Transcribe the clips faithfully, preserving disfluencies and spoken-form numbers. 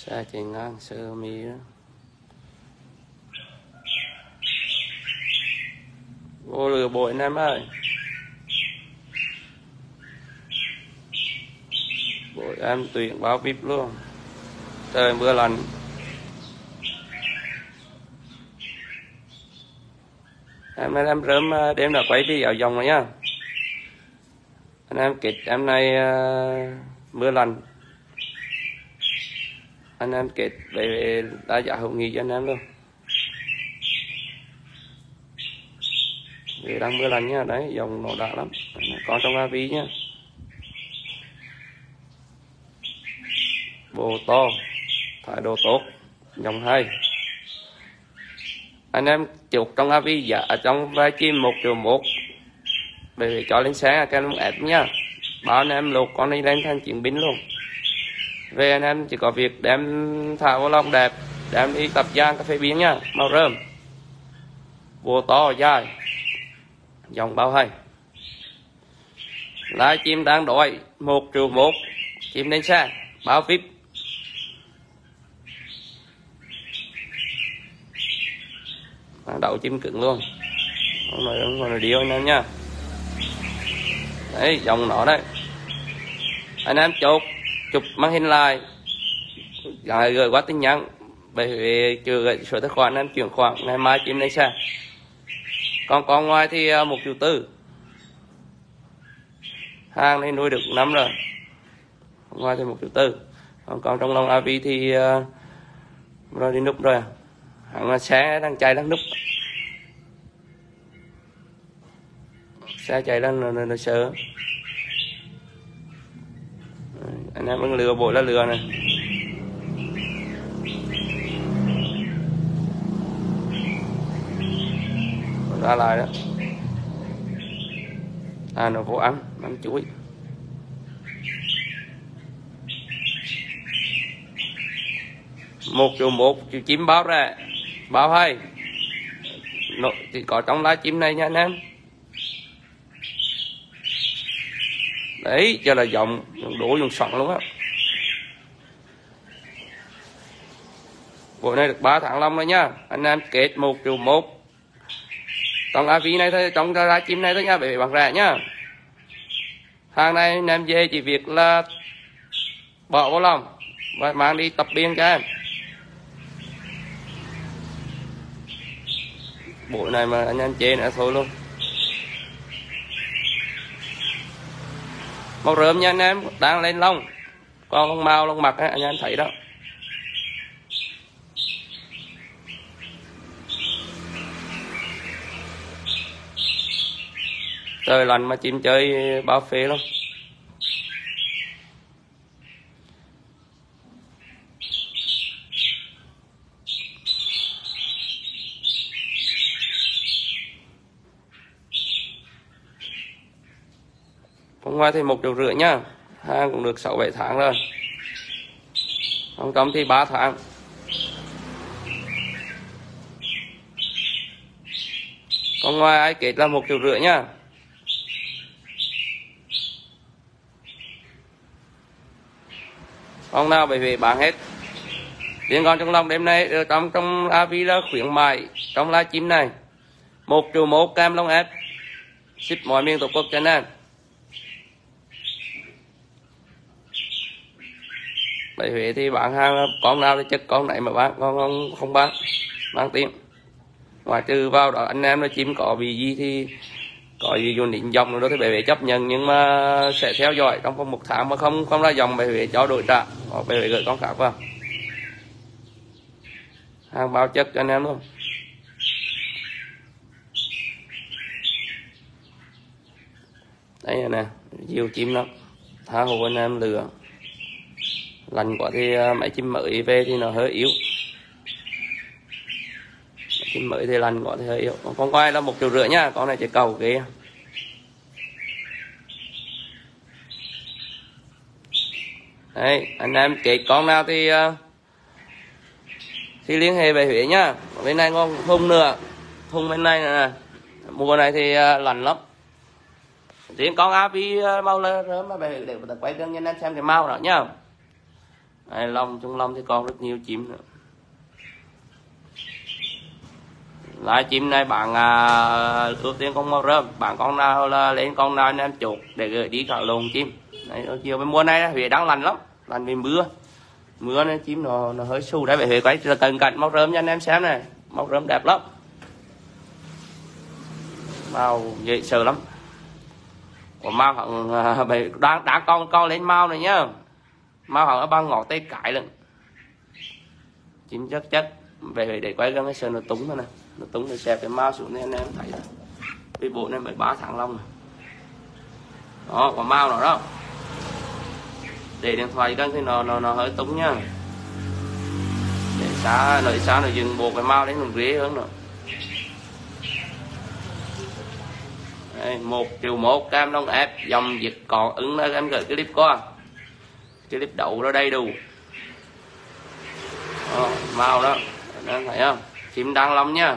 Xa chạy ngang sơ mi đó. Vô lừa bội anh em ơi. Bội em tuyển báo vê i pê luôn. Trời mưa lạnh. Em nay em rớm đêm là quay đi ở dòng rồi nhá. Anh em kết em nay uh, mưa lạnh. Anh em kết về đa giá hữu nghị cho anh em luôn. Vì đang mưa lạnh nhá, đấy dòng nó đã lắm. Còn trong a vê nhá. Bộ to, thái độ tốt, dòng hay. Anh em chụp trong a vê giá trong vai chim một triệu một để cho lên xe cái lông ép nhá. Bảo anh em lột con đi lên thành chiến binh luôn. Về anh em chỉ có việc đem thả vô lông đẹp, đem đi tập giang cà phê biến nhá, màu rơm. Bộ to dài, dòng bao hay. Live chim đang đổi một triệu một, chim lên xe, báo vê i pê. Đậu chim cứng luôn. Không nói không còn điều anh em nha. Đấy dòng nó đấy. Anh em chụp chụp màn hình lại rồi gửi qua tin nhắn, bởi vì chưa gửi số tài khoản anh em chuyển khoản ngày mai chim lên xe. Còn còn ngoài thì một triệu tư, hàng này nuôi được năm rồi. Ngoài thì một triệu tư. Còn, còn trong lòng a vê thì uh, rồi đi núp rồi. Hàng xe đang chạy đang núp. Xe chạy đang nó, nó, nó sợ. Anh em đang lừa bộ là lừa này. Ra lại đó. À nó vô ăn, ăn chuối. Một triệu một triệu chim báo ra. Báo hay. Nó thì có trong lá chim này nha anh em. Đấy cho là dòng đổ dùng sọn luôn á. Bộ này được ba tháng long rồi nha. Anh em kết một triệu một. Trong a vê này thôi, trong lá chim này thôi nha, bởi vì bằng rẻ nhá. Hàng này anh em về chỉ việc là bỏ vô lòng và mang đi tập biên cho em. Bộ này mà anh em chê nữa thôi luôn. Màu rơm nha anh em, đang lên lông. Con lông màu lông mặt ấy, anh em thấy đó. Trời lạnh mà chim chơi bao phê luôn. Hôm qua thì một triệu rưỡi nhá. Hàng cũng được sáu bảy tháng rồi. Không cấm thì ba tháng. Còn ngoài ai kết là một triệu rưỡi nhá. Con nào bởi vì bán hết. Riêng con trong lòng đêm nay trong trong a vê là khuyến mại trong live chim này một triệu một cam lông ép, ship mọi miền tổ quốc cho anh em. Bởi vì thì bán hàng con nào thì chất con này mà bán, con không không bán mang tiếng. Ngoài trừ vào đó anh em là chim có bị gì thì có gì dùng định dòng đó thì bởi vì chấp nhận, nhưng mà sẽ theo dõi trong vòng một tháng mà không không ra dòng bởi vì cho đổi trả, hoặc bởi vì gửi con khác vào. Hàng bao chất cho anh em luôn. Đây nè, nhiều chim lắm, tha hồ anh em lừa. Lạnh quá thì mấy chim mới về thì nó hơi yếu. Chim mới thì lạnh quá thì hơi yếu. Còn con quay là một triệu rưỡi nhá, con này chỉ cầu kia. Đấy, anh em kết con nào thì thì liên hệ về Huế nhá. Bên này ngon thùng nữa, thùng bên này nè. Mùa này thì lạnh lắm. Riêng con a vê màu là mà về để quay cho anh em xem cái màu đó nhá. Đấy, lông trong lông thì còn rất nhiều chim nữa. Live chim này bạn à, ưu tiên con màu rơm, bạn con nào là lên con nào anh em chốt để gửi đi cả lồng chim. Đấy, chiều bên mùa này Huế đang lạnh lắm, lạnh vì mưa mưa nên chim nó nó hơi xù. Đấy, về Huế quay cần cạnh màu rơm cho anh em xem này, màu rơm đẹp lắm, màu dễ sợ lắm. Của màu hẳn à, đang đang con con lên màu này nhá, màu hẳn ở bằng ngõ tay cái lần, chim chắc chắc về để quay ra cái sơn nó túng thôi nè, nó túng để xẹp cái mao xuống nên anh em thấy là cái bộ này mới ba tháng long này. Đó, có mao nào đó để điện thoại cân thì nó nó nó hơi túng nha, để xa nơi xa nó dừng buộc cái mao đến còn ghế hơn nữa. Đây, một triệu một cam đông ép dòng dịch còn ứng đó, em gửi cái clip qua clip đậu ra đây đủ. Đó, màu đó anh thấy không, chim đang lắm nha,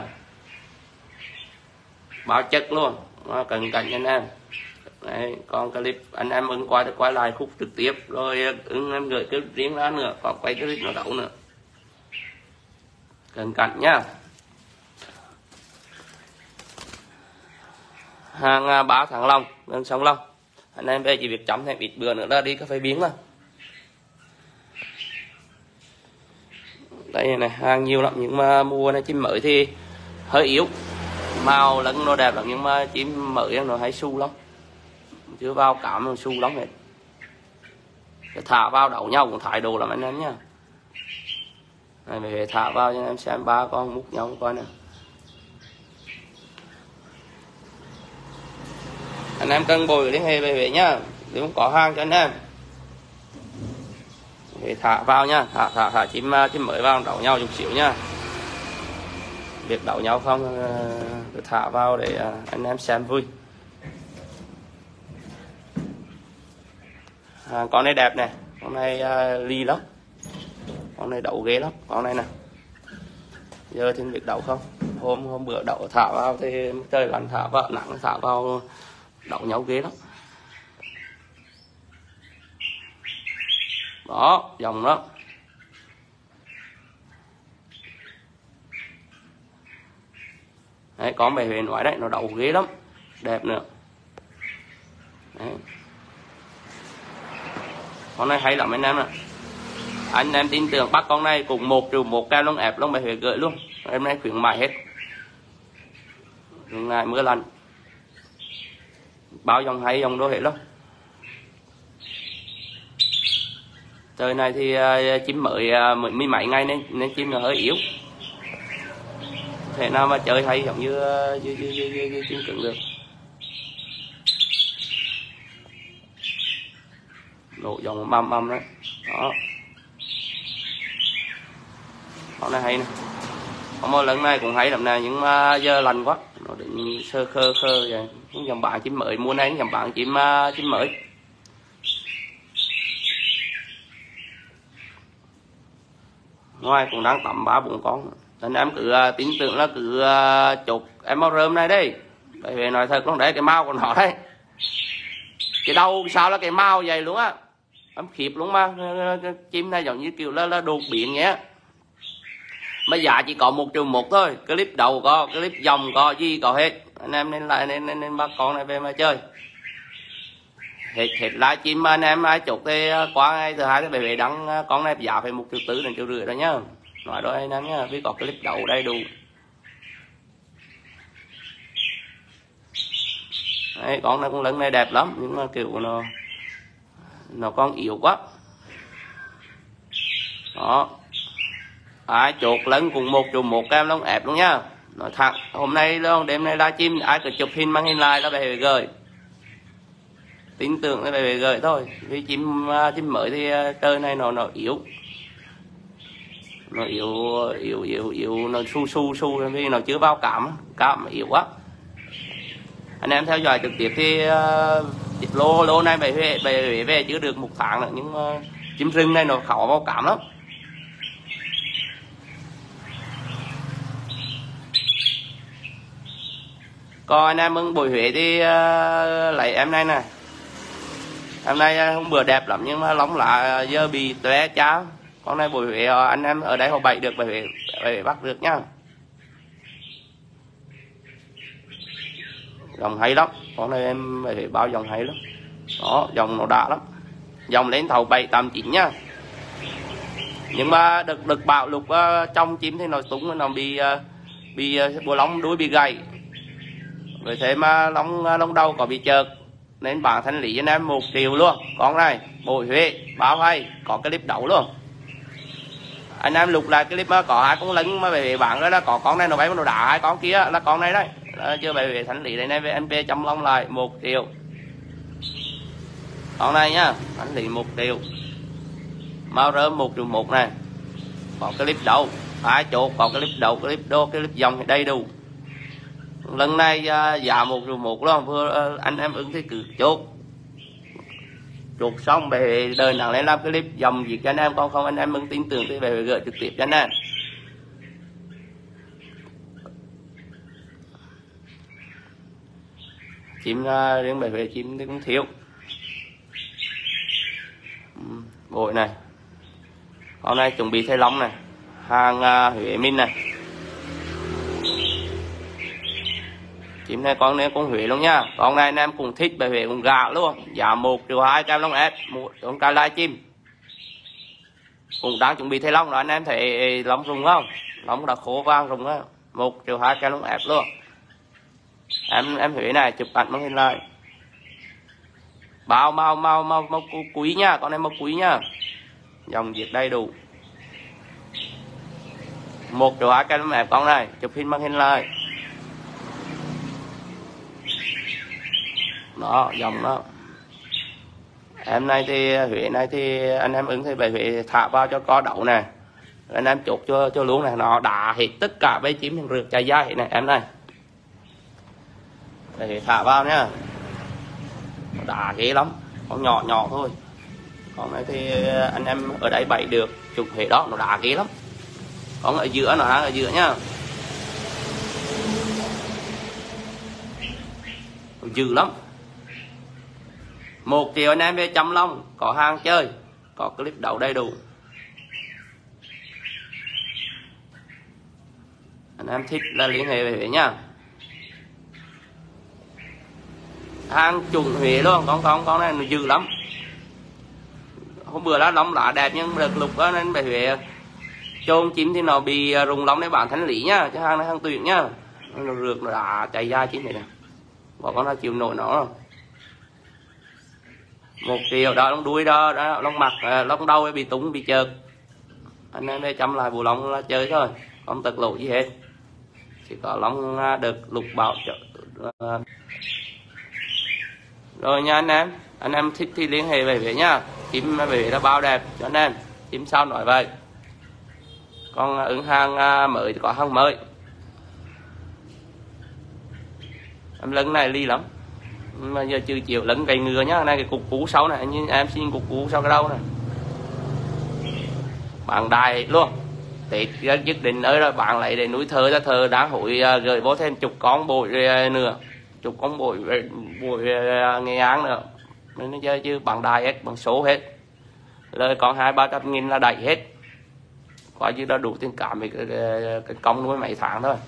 báo chất luôn, nó cần cạnh anh em. Đấy, còn clip anh em ưng quay quay lại khúc trực tiếp rồi ưng em gửi cái riêng ra nữa, còn quay cái clip nó đậu nữa, cần cạnh nhá. Hàng ba tháng long gần sống long, anh em về chỉ việc chấm thêm ít bữa nữa là đi cà phê biến mà. Đây này, hàng nhiều lắm nhưng mà mùa này chim mới thì hơi yếu, màu lẫn nó đẹp lắm nhưng mà chim mới nó hay su lắm, chưa vào cảm nó su lắm hết. Thả vào đậu nhau cũng thái độ lắm anh em nhá. Này về thả vào cho anh em xem ba con múc nhau coi nè. Anh em cần bồi liên hệ về về nhá, nếu không có hàng cho anh em để thả vào nha, thả thả thả chim chim mới vào đậu nhau chút xíu nha. Việc đậu nhau không cứ thả vào để anh em xem vui. À, con này đẹp này, con này uh, ly lắm, con này đậu ghê lắm, con này nè. Giờ thì việc đậu không, hôm hôm bữa đậu thả vào thì trời lạnh thả vào, nắng thả vào đậu nhau ghê lắm. Đó, dòng đó. Đấy, con bề huyền ngoại đấy, nó đậu ghế lắm, đẹp nữa. Đấy. Con này hay lắm anh em ạ. Anh em tin tưởng bắt con này cùng một triệu một cao lông ép lông bề huyền gửi luôn. Em nay khuyến mại hết. Ngày mưa lạnh. Bao dòng hay dòng đô hết luôn. Trời này thì uh, chim mới uh, mới mấy mấy ngày nên nên chim nó hơi yếu. Thế nào mà chơi hay giống như, uh, như, như, như, như, như chim cứng được. Lộ dòng mầm mầm đấy. Đó. Con này hay nè. Có một lần này cũng hay lắm nè, nhưng mà giờ lạnh quá, nó định sơ khơ khơ vậy. Dòng bạn chim mới mua này dòng bạn chim uh, chim mới. Ngoài cũng đang tầm ba bốn con, nên em cứ uh, tin tưởng là cứ uh, chụp em màu rơm này đi, bởi vì nói thật luôn đấy, cái màu của nó đấy, cái đầu sao là cái màu vậy luôn á, em khiếp luôn mà. Chim này giống như kiểu là, là đột biến nhé, mà giá chỉ có một triệu một thôi, clip đầu có, clip dòng có, gì có hết. Anh em nên lại nên nên, nên bắt con này về mà chơi hết hết live chim anh em ai chụp thì qua ngày thứ hai thì về đăng con này giá phải một triệu tư đến triệu rưỡi đó nhá, nói đó anh em nhá, vì có clip đầu đầy đủ. Đấy, con này con lân này đẹp lắm nhưng mà kiểu nó nó con yếu quá. Đó, ai chốt lân cùng một triệu một em lông ép luôn nhá, nói thẳng hôm nay luôn, đêm nay live chim ai cứ chụp hình mang hình lại là về gửi, tin tưởng là về gửi thôi, vì chim chim mới thì trời này nó nó yếu, nó yếu yếu yếu yếu nó su su su vì nó chưa vào cảm cảm yếu quá. Anh em theo dõi trực tiếp thì uh, lô lô này về về về về chưa được một tháng nữa, nhưng uh, chim rừng này nó khó vào cảm lắm. Còn anh em mừng buổi Huế thì uh, lấy em này này, em này hôm bữa đẹp lắm nhưng mà lóng lá giờ bị té cháo, Con này buổi Huế anh em ở đây họ bày được, bởi Huế, Huế bắt được nhá. Dòng hay lắm, con này em phải bao dòng hay lắm. Đó, dòng nó đã lắm. Dòng lên thầu bảy tám chín nhá. Nhưng mà được được bạo lục uh, trong chim thì nó túng, nó bị uh, bị uh, bộ lông đuôi bị gãy. Vì thế mà lông uh, lông đầu có bị chợt. Nên bản thanh lý anh em một triệu luôn. Con này bội Huế báo hay, có cái clip đấu luôn. Anh em lục lại clip mà có hai con lưng mà về bạn đó là có con này nó bay nó đá, hai con kia là con này đấy. Đó, chưa về thanh lý đây này về en pê chăm lông lại một triệu. Con này nhá, thanh lý một triệu. Mau rơm một triệu một này. Có clip đấu, hai chỗ có clip đấu, clip đô, clip dòng thì đầy đủ. Lần này uh, giá một triệu một luôn, vừa uh, anh em ứng thì cứ chốt. Chốt xong về đời nặng lên làm clip dòng gì cho anh em, con không anh em ứng tin tưởng thì về gửi trực tiếp cho anh em. Chim uh, riêng về chim thì cũng thiếu. uhm, Bội này. Con này chuẩn bị thay lông này, hàng uh, Huế Minh này. Chim này con này con Huế luôn nha. Con này anh em cũng thích bởi Huế cũng gà luôn. Giá một triệu hai cam lông ép, một con cá lai chim. Cũng đang chuẩn bị thay lông đó, anh em thấy lông rùng không? Lông đã khô vàng rùng á. một triệu hai cam lông ép luôn. Em em Huế này chụp ảnh mang hình lại. Bao mau mau mau mau quý nha, con này mau quý nha. Dòng diệt đầy đủ. một triệu hai cam lông ép con này, chụp hình mang hình lại. Đó, dòng đó. Em này thì Huế này thì anh em ứng thì về Huế thả vào cho có đậu nè. Anh em chốt cho cho luôn này, nó đã hết tất cả bấy chim thằng rượt chạy dài này em này. Để thả vào nhá. Nó đã ghê lắm, con nhỏ nhỏ thôi. Còn này thì anh em ở đây bày được chụp hệ đó, nó đã ghê lắm. Còn ở giữa nó ở giữa nhá. Dữ lắm. Một triệu anh em về chăm lông, có hàng chơi, có clip đấu đầy đủ. Anh em thích là liên hệ về Huế nha. Hàng chuẩn Huế luôn, con con con này nó dữ lắm. Hôm bữa lá lông lá đẹp nhưng được lục đó nên về Huế chôn chim thì nó bị rùng lông để bản thanh lý nhá, chứ hàng này hàng tuyệt nhá. Nó rượt nó đã chạy ra chim này nè. Bỏ con nó chịu nổi nó không? Một triệu đó, lông đuôi đó, đó lông mặt, lông đầu bị túng bị chợt. Anh em đây chăm lại bộ lông là chơi thôi, không tật lộ gì hết. Chỉ có lông được lục bảo trợ. Rồi nha anh em, anh em thích thì liên hệ về Huế nhá. Chim về Huế là bao đẹp cho anh em. Chim sao nói vậy. Còn ứng hàng mới thì có hàng mới. Em lưng này ly lắm. Mà giờ chưa chịu lấn cây ngựa nhá, này cái cục cú sau này, như em xin cục cú sau cái đâu này. Bạn đài luôn. Tết dứt định ơi rồi bạn lại để núi thơ ra thơ đáng hội gửi vô thêm chục con bội nữa. Chục con bội bội Nghệ An nữa. Nên nó chơi chứ bằng đài hết, bằng số hết. Lời còn hai ba trăm nghìn là đẩy hết. Coi như đã đủ tiền cảm với cái, cái, cái công nuôi mấy tháng thôi.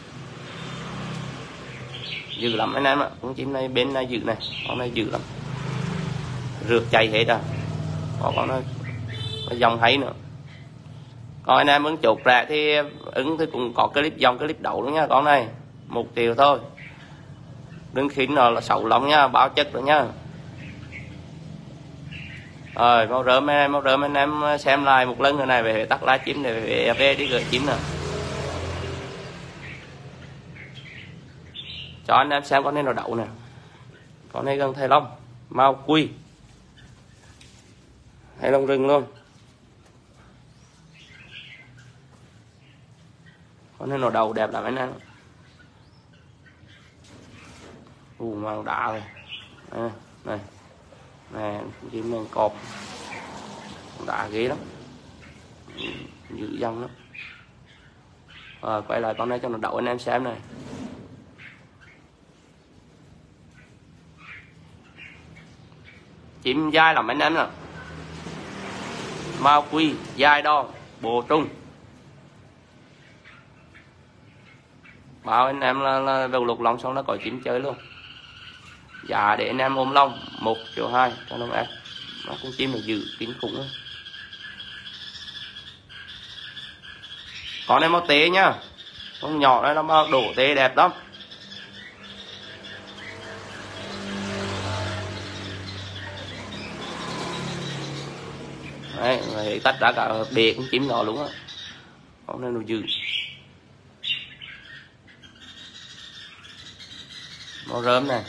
Dữ lắm anh em ạ, con chim này bên này dữ này, con này dữ lắm, rượt chạy hết à, có con này dòng hay nữa. Còn anh em ứng chốt rẻ thì ứng thì cũng có clip dòng clip đậu nữa nha, con này một triệu thôi, đừng khín nó là xấu lắm nha, báo chất rồi nha. Rồi mau rớm anh em, mau rớm anh em xem lại một lần rồi này về tắt lá chim để về, về đi gửi chim nè. Cho anh em xem con này nó đậu nè, con này gần thay lông mau quy thay lông rừng luôn, con này nó đầu đẹp lắm anh em. U mang đá rồi à, này này chim này cọp đá ghê lắm, dữ dằn lắm. Rồi quay lại con này cho nó đậu anh em xem này. Chim dai lắm anh em nè, Mao quy dài đòn bộ trung. Bảo anh em là, là đầu lục lòng xong nó có chim chơi luôn. Dạ để anh em ôm long một triệu hai cho nó em. Nó cũng chim là dữ kinh khủng ấy. Con này màu tế nhá, con nhỏ này nó bao đổ tế đẹp lắm. Đấy, rồi tách ra cả bề cũng chim nhỏ luôn á. Con này nó dữ. Màu rơm này.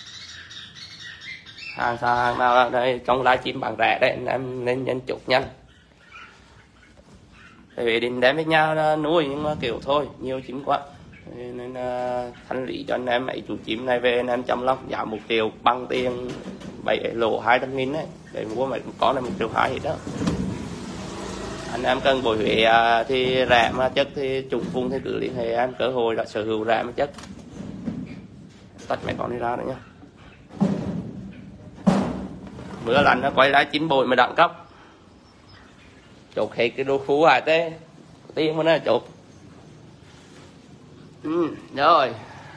Hàng xa hàng nào đây trong live chim bằng rẻ đấy, em nên nhân chục nhanh. Về định đem với nhau nuôi nhưng mà kiểu thôi nhiều chim quá nên uh, thanh lý cho anh em mấy chủ chim này về anh em chăm lắm, giá một triệu bằng tiền bảy lỗ hai trăm nghìn đấy để mua mấy con này một triệu hai hết đó. Anh em cần bồi huế uh, thì rẻ mà chất thì trùng vùng thì cứ liên hệ em, cơ hội là sở hữu rẻ mà chất. Tách mấy con đi ra nữa nhá. Bữa lạnh nó quay lại chín bội mà đẳng cấp. Chột hết cái đồ phú à thế. Tiên mà nó chột. Ừ, rồi.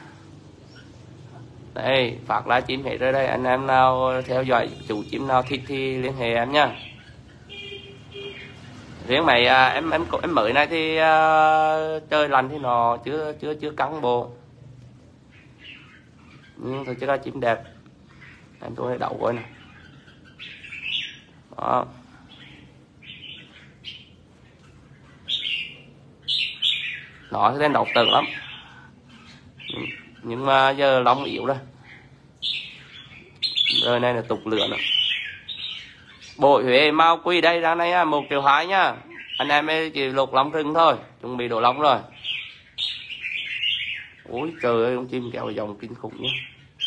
Đây, phát lá chim hết rồi đây. Anh em nào theo dõi chủ chim nào thích thì liên hệ em nha. Riêng mày à, em em em mới này thì à, trời lạnh thì nó chưa chưa chưa cắn bộ. Nhưng thực chất là chim đẹp. Em tôi đậu coi nè. Đó. Nó sẽ độc tầng lắm. Nhưng mà giờ lông yếu rồi. Rồi này là tục lửa nữa. Bội Huế Mao Quy đây ra này á, một triệu hai nhá. Anh em ấy chỉ lột lông rừng thôi, chuẩn bị đổ lông rồi. Ôi trời ơi, con chim kẹo dòng kinh khủng nhá.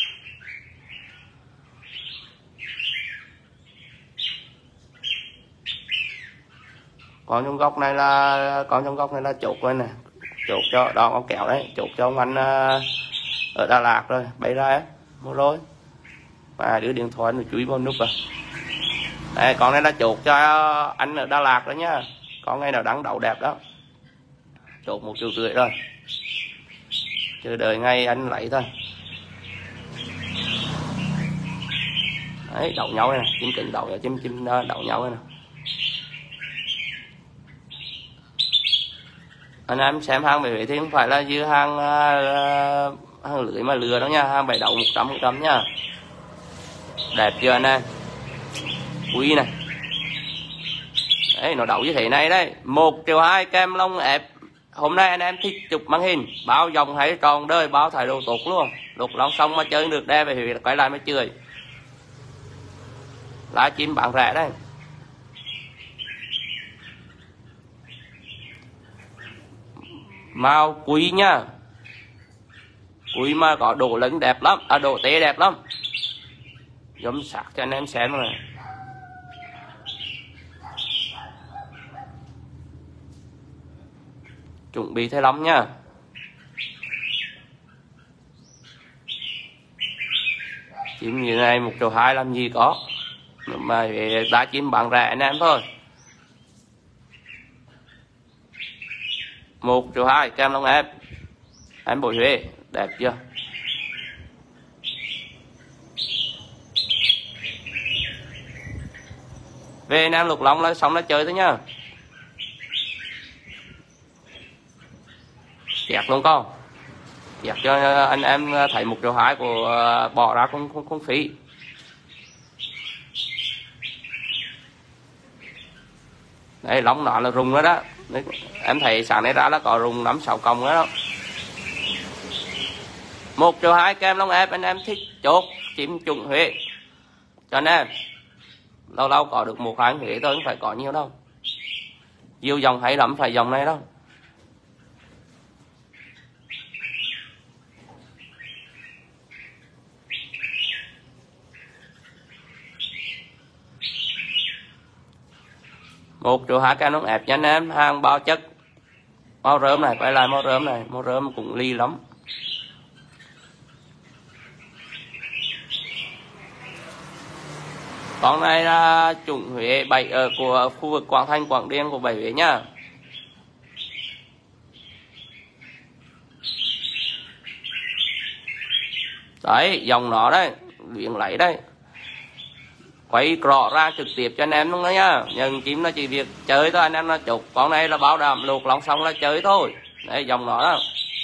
Còn trong góc này là còn trong góc này là chột coi nè, chột cho đó con kẹo đấy, chột cho ông anh ở Đà Lạt rồi bay ra ấy, mua rồi và đứa điện thoại nó chuối vào nút rồi. Đây con này là chột cho anh ở Đà Lạt đó nhá, con ngay nào đắng đậu đẹp đó, chột một triệu rưỡi rồi, chờ đợi ngay anh lấy thôi. Đấy đậu nhau này, chim cứng đậu chim chim đậu nhau này nè. Anh em xem hàng bảy thì không phải là dư hàng uh, hàng lưới mà lừa đó nha, hàng bảy đậu một trăm phần trăm nha. Đẹp chưa anh em? Quý này. Đấy nó đậu như thế này đấy, một triệu hai kem lông ép. Hôm nay anh em thích chụp màn hình, báo dòng hay tròn đời, báo thái độ tốt luôn. Lục lông xong mà chơi được đẹp thì quay lại mới chơi. Lá chim bán rẻ đấy. Màu quý nha, quý mà có độ lấn đẹp lắm, à độ tế đẹp lắm, giống sạc cho anh em xem rồi. Chuẩn bị thế lắm nha. Chim như này một triệu hai làm gì có, mà đá chim bán rẻ anh em thôi. Một triệu hai kem lông ép em Bội Huế, đẹp chưa? Về anh em lục lông là xong nó chơi thôi nhá. Chẹt luôn con, chẹt cho anh em thấy một triệu hai của bỏ ra không không không phí. Đây lông nó là rung đó đó. Đấy, em thấy sáng nay ra là có rung năm sáu còng đó, đó. Một triệu hai kem lông ép anh em thích chốt chim chuẩn Huế cho anh em. Lâu lâu có được một hai Huế thôi, không phải có nhiều đâu. Nhiều dòng hay lắm, phải dòng này đâu. Một triệu hai kem lông ép cho anh em, hàng bao chất. Màu rơm này, quay lại màu rơm này, màu rơm cũng ly lắm. Con này là chủng Huế bảy ở của khu vực Quảng Thành, Quảng Điền của bảy Huế nhá. Đấy, dòng nó đấy, luyện lấy đây. Quay rõ ra trực tiếp cho anh em luôn đó nhá. Nhưng chim nó chỉ việc chơi thôi, anh em nó chụp. Con này là bảo đảm luộc lòng xong là chơi thôi. Đấy, dòng nó đó.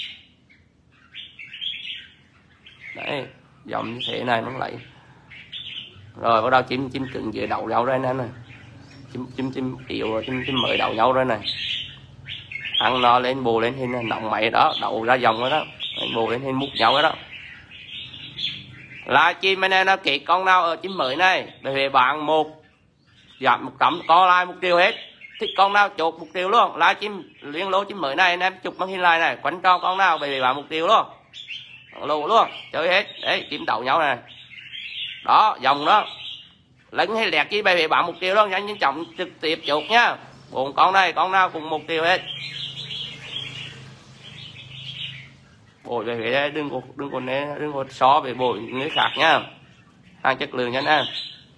Đấy, dòng như thế này nó lấy. Rồi bắt đầu chim chim cứng dưới đầu nhau rồi anh em này. Chim chim chim yếu chim chim mới đầu nhau rồi này. Ăn nó lên bù lên hình nọng máy đó, đậu ra dòng rồi đó. Bù lên hình múc nhau rồi đó. Là chim anh em nó kỹ con nào ở chim mới này bởi vì bạn một giảm một trăm có lại một triệu hết, thích con nào chốt một triệu luôn. Là chim liên lô chim mới này anh em chụp màn hình lại này, quánh cho con nào bởi vì bạn một triệu luôn, lô luôn chơi hết. Đấy, chim đậu nhau này đó, dòng đó lấn hay lẹt chi bởi vì bạn một triệu luôn, nhanh nhanh chóng trực tiếp chốt nhá. Bốn con này con nào cùng một triệu hết. Bội về đây đừng có đừng có né đừng có so về bội người khác nhá, hàng chất lượng nha anh em.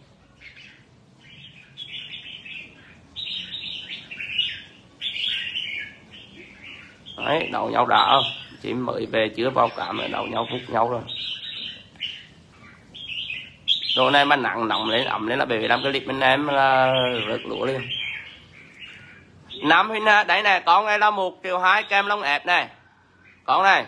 Đấy, đầu nhau đã không, chim mới về chưa vào cảm là đầu nhau hút nhau rồi. Đồ này mà nặng nóng lên ẩm lên là bởi vì làm cái clip bên em là rớt lúa liền. Năm hình đấy này, con này là một triệu hai kem lông ép này, con này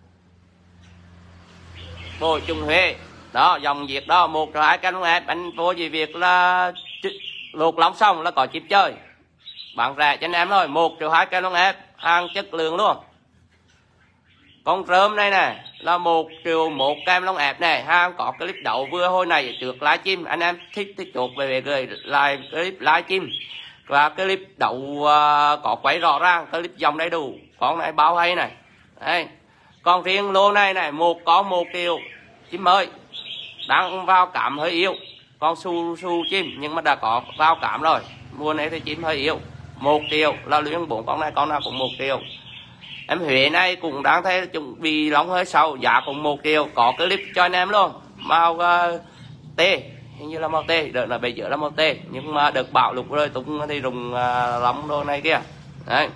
bồi chung Huế đó, dòng Việt đó, một triệu hai kem lông ép. Anh vô gì việc là luộc lóng xong là có chip chơi, bạn rẻ cho anh em thôi. Một triệu hai kem lông ép, hàng chất lượng luôn. Con rơm này nè là một triệu một kem lông ép này, hàng có clip đậu vừa hồi này trước livestream. Anh em thích thì chốt về gửi lại clip livestream và clip đậu uh, có quay rõ ràng, clip dòng đầy đủ. Con này bao hay này. Đây, còn riêng lô này này, một con một triệu chim ơi, đang vào cảm hơi yếu, con su su chim nhưng mà đã có vào cảm rồi. Mùa này thì chim hơi yếu, một triệu là luyện bốn con này, con nào cũng một triệu. Em Huế này cũng đang thấy chuẩn bị lóng hơi sâu, giá cũng một triệu, có clip cho anh em luôn. Màu uh, T, hình như là màu T, đợt là bây giờ là màu T, nhưng mà được bạo lục rồi tung thì dùng uh, lóng đồ này kia. Đấy,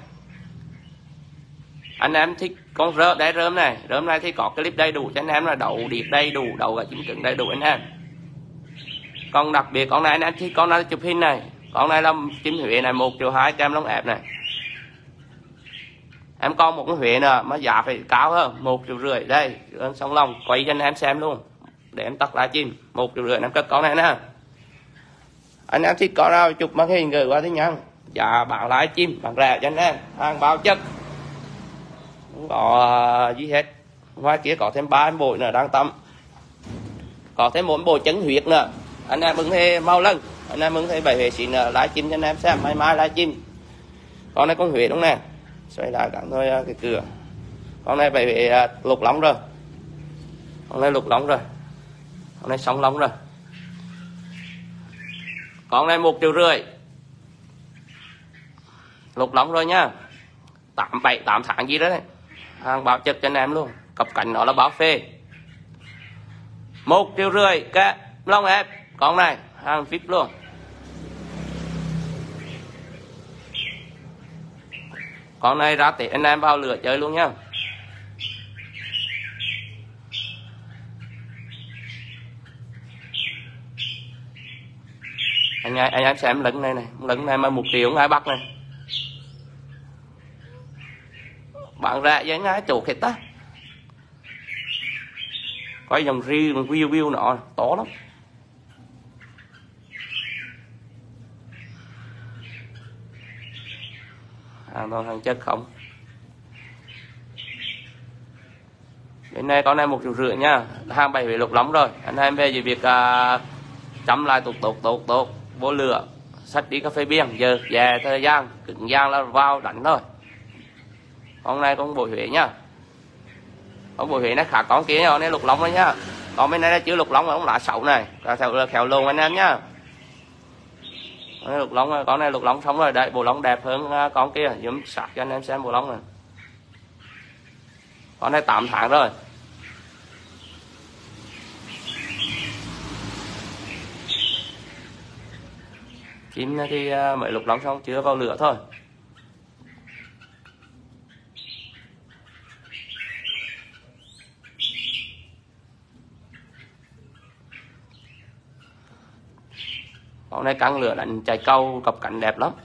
anh em thích con rơm, đây rơm này, rơm này thì có clip đầy đủ cho anh em, là đậu điệp đầy đủ, đậu cả chim cứng đầy đủ anh em. Còn đặc biệt con này anh em thích con này chụp hình này, con này là chim Huế này, một triệu hai kem lông ép này. Em còn một con Huế nữa mà giá phải cao hơn, một triệu rưỡi. Đây, song lòng quay cho anh em xem luôn để em tắt lại chim, một triệu rưỡi em cất con này nè. Anh em thích con nào chụp màn hình gửi qua tin nhắn, giá bán lái chim bán rẻ cho anh em, hàng bao chất, không có gì hết. Ngoài kia có thêm ba em bội nữa đang tắm, có thêm một bội trứng huyết nữa. Anh em mừng thêm mau lần, anh em mừng thêm bảy Huế xịn lái chim cho anh em xem, mai mai lái chim. Con này con Huế đúng nè, xoay lại cắn thôi cái cửa. Con này bảy Huế lục lóng rồi, con này lục lóng rồi, con này xong lóng rồi. Con này một triệu rưỡi lục lóng rồi nhá, tám bảy tám tháng gì đó đấy, hàng bảo chất cho anh em luôn. Cặp cánh nó là báo phê, một triệu rưỡi cái lông ép. Con này hàng vip luôn. Con này ra Tết anh em vào lửa chơi luôn nhá. Anh anh, anh em xem lấn này này, lấn này mà một triệu ngay bắt này, bạn ra với ngay chủ hết ta. Coi dòng ri dòng view view nọ to lắm. Hàng toàn hàng chất không. Bên này con này một triệu rưỡi nha, hàng bảy Huế lục lóng rồi. Anh em về về việc uh, chăm lại tốt tốt tốt tốt, vô lửa sách đi cà phê biên, giờ về thời gian cứng gian là vào đánh thôi. Con này con bội Huế nhá, con bội Huế nó khác con kia, con này lục lóng đấy nhá. Còn bên này là chưa lục lóng, ông lá sậu này theo khéo lồn anh em nhá. Con này lục lóng, con này lục lóng xong rồi, đây bộ lóng đẹp hơn con kia, giống sạc cho anh em xem bộ lóng này. Con này tám tháng rồi. Chim thì mới lục lóng xong chưa vào lửa thôi. Con này căng lửa đánh chạy câu cặp cánh đẹp lắm.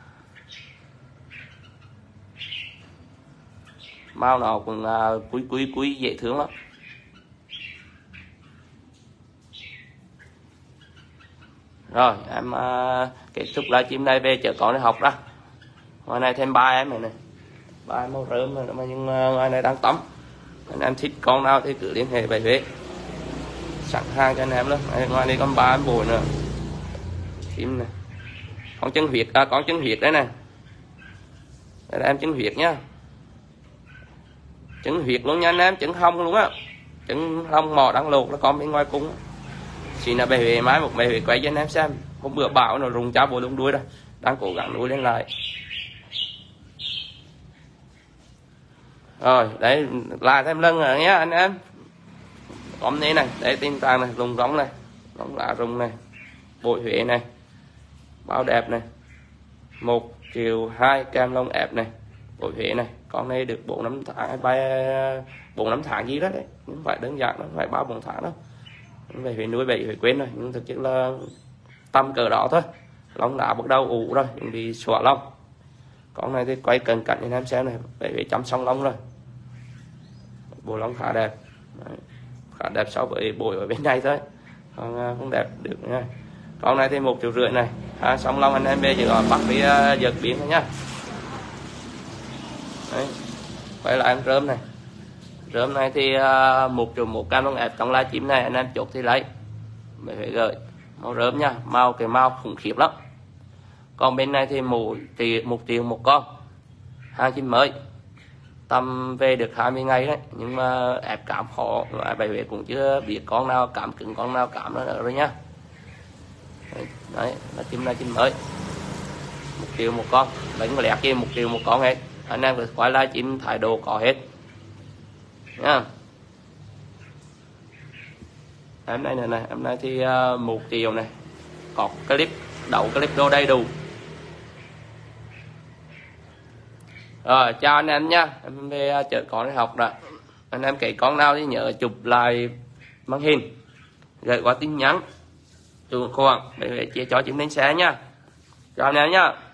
Mao nào cũng uh, quý quý quý dễ thương lắm. Rồi em uh, kết thúc livestream này về chợ con để học ra. Ngoài này thêm ba em này này, ba em màu rơm mà nhưng uh, ngoài này đang tắm. Anh em thích con nào thì cứ liên hệ về Huế, sẵn hàng cho anh em luôn. Ngoài đây còn ba em bồi nữa. Chim này, con chân huyệt, à, con chân huyệt đấy này, đây là em chân huyệt nhá, chân huyệt luôn nha anh em, chân hông luôn á, chân hông mò đang lột nó con bên ngoài cung. Xin là bè Huế mái một bè Huế quay cho anh em xem. Hôm bữa bão nó rùng cha bồ lung đuôi rồi, đang cố gắng nuôi lên lại. Rồi đấy lại thêm lưng rồi nhé anh em. Con này này, đây tin tàng này, lùng rống này, rống lá rùng này, bội Huế này, bao đẹp này, một triệu hai kem lông ép này, bội Huế này. Con này được bốn năm tháng, bay bốn năm tháng gì đó đấy, không phải đơn giản, nó phải ba bốn tháng đâu. Về Huế nuôi bậy phải quên rồi, nhưng thực chất là tầm cỡ đó thôi. Lông đã bắt đầu ủ rồi, bị xóa lông. Con này thì quay cận cảnh cho anh em xem này, bậy phải chăm xong lông rồi, bộ lông khá đẹp. Đấy, khá đẹp so với bội ở bên này thôi, còn không đẹp được nha. Con này thì một triệu rưỡi này, à, xong lông anh em về chỉ bắt đi uh, giật biến thôi nhá. Đấy, quay lại ăn rơm này, rơm này thì uh, một triệu một cam lông ép trong livestream này anh em chốt thì lấy mới phải gửi màu rơm nha, màu cái màu khủng khiếp lắm. Còn bên này thì một triệu một triệu một con, hàng chim mới tầm về được hai mươi ngày đấy, nhưng mà ép cảm khó, bài Huế cũng chưa biết con nào cảm cứng con nào cảm nữa rồi nhá. Đấy, đấy là chim này chim mới, một triệu một con, đánh lẹt kia một triệu một con hết. Anh em phải quay lại chim thái độ có hết nha. Em này này này, em này thì uh, một triệu này, có clip đậu clip đô đầy đủ. Rồi chào anh em nha, em về chợ con để học đã. Anh em kể con nào thì nhớ chụp lại màn hình, gửi qua tin nhắn, chụp khoản để chia cho chim lên xe nha. Chào anh em nha.